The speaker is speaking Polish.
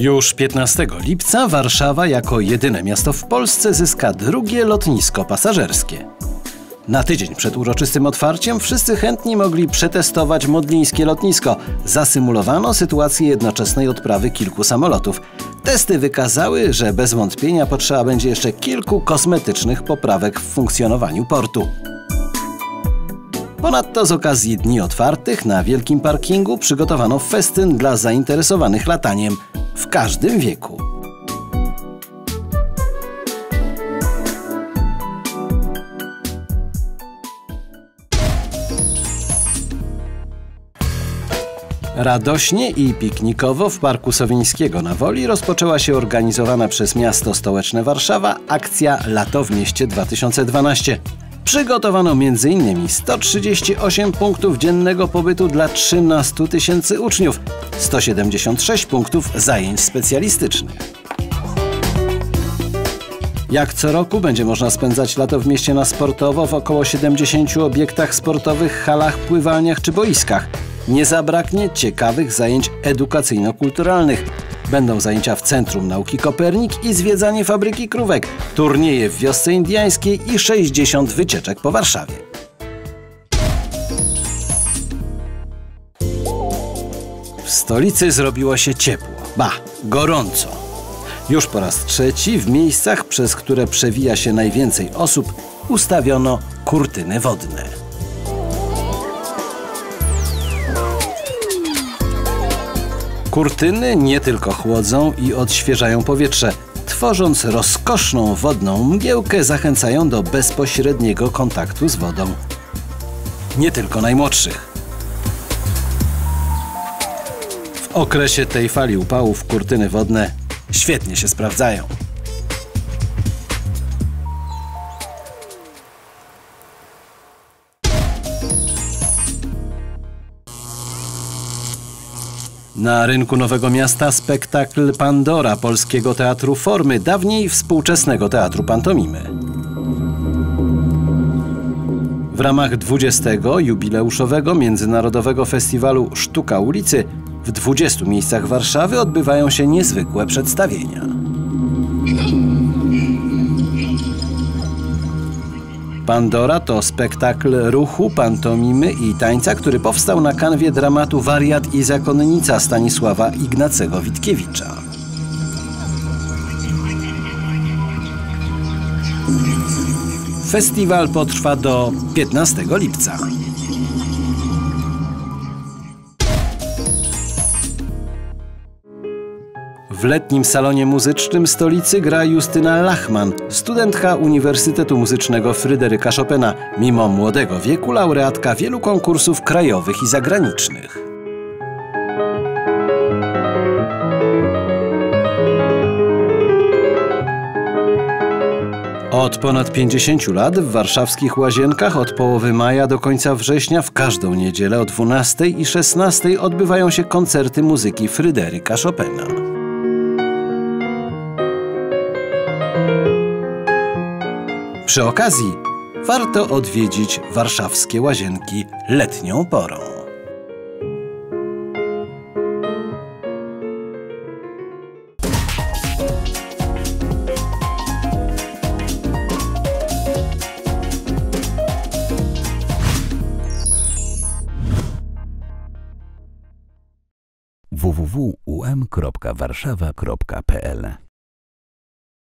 Już 15 lipca Warszawa jako jedyne miasto w Polsce zyska drugie lotnisko pasażerskie. Na tydzień przed uroczystym otwarciem wszyscy chętni mogli przetestować modlińskie lotnisko. Zasymulowano sytuację jednoczesnej odprawy kilku samolotów. Testy wykazały, że bez wątpienia potrzeba będzie jeszcze kilku kosmetycznych poprawek w funkcjonowaniu portu. Ponadto z okazji Dni Otwartych na wielkim parkingu przygotowano festyn dla zainteresowanych lataniem w każdym wieku. Radośnie i piknikowo w Parku Sowińskiego na Woli rozpoczęła się organizowana przez miasto stołeczne Warszawa akcja Lato w mieście 2012. Przygotowano m.in. 138 punktów dziennego pobytu dla 13 000 uczniów, 176 punktów zajęć specjalistycznych. Jak co roku będzie można spędzać lato w mieście na sportowo w około 70 obiektach sportowych, halach, pływalniach czy boiskach. Nie zabraknie ciekawych zajęć edukacyjno-kulturalnych. Będą zajęcia w Centrum Nauki Kopernik i zwiedzanie fabryki krówek, turnieje w wiosce indiańskiej i 60 wycieczek po Warszawie. W stolicy zrobiło się ciepło, gorąco. Już po raz trzeci w miejscach, przez które przewija się najwięcej osób, ustawiono kurtyny wodne. Kurtyny nie tylko chłodzą i odświeżają powietrze, tworząc rozkoszną wodną mgiełkę, zachęcają do bezpośredniego kontaktu z wodą. Nie tylko najmłodszych. W okresie tej fali upałów kurtyny wodne świetnie się sprawdzają. Na rynku Nowego Miasta spektakl Pandora Polskiego Teatru Formy, dawniej współczesnego teatru pantomimy. W ramach 20. jubileuszowego Międzynarodowego Festiwalu Sztuka Ulicy w 20 miejscach Warszawy odbywają się niezwykłe przedstawienia. Pandora to spektakl ruchu, pantomimy i tańca, który powstał na kanwie dramatu Wariat i zakonnica Stanisława Ignacego Witkiewicza. Festiwal potrwa do 15 lipca. W letnim salonie muzycznym stolicy gra Justyna Lachman, studentka Uniwersytetu Muzycznego Fryderyka Chopina, mimo młodego wieku laureatka wielu konkursów krajowych i zagranicznych. Od ponad 50 lat w warszawskich Łazienkach od połowy maja do końca września w każdą niedzielę o 12 i 16 odbywają się koncerty muzyki Fryderyka Chopina. Przy okazji warto odwiedzić warszawskie Łazienki letnią porą. www.um.warszawa.pl